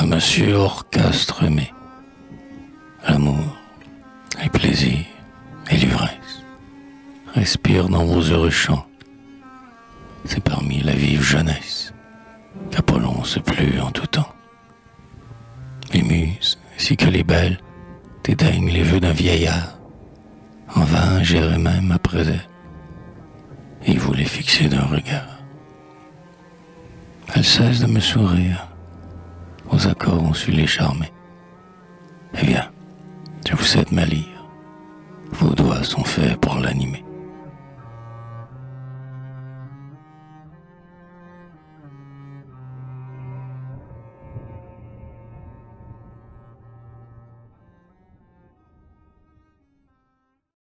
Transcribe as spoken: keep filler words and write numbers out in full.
à monsieur orchestre aimé. L'amour, les plaisirs et l'ivresse respirent dans vos heureux chants. C'est parmi la vive jeunesse qu'Apollon se plut en tout temps. Les muses, ainsi que les belles, dédaignent les vœux d'un vieillard. En vain j'irai même après elles, et vous les fixez d'un regard. Elles cessent de me sourire, vos accords ont su les charmer. Eh bien, je vous cède ma lyre, vos doigts sont faits pour l'animer.